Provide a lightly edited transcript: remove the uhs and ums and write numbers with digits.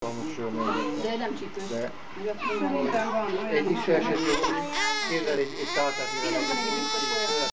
De nem csípős. De Szerintem van olyan. egy kis esetű, képzel egy táltát, mivel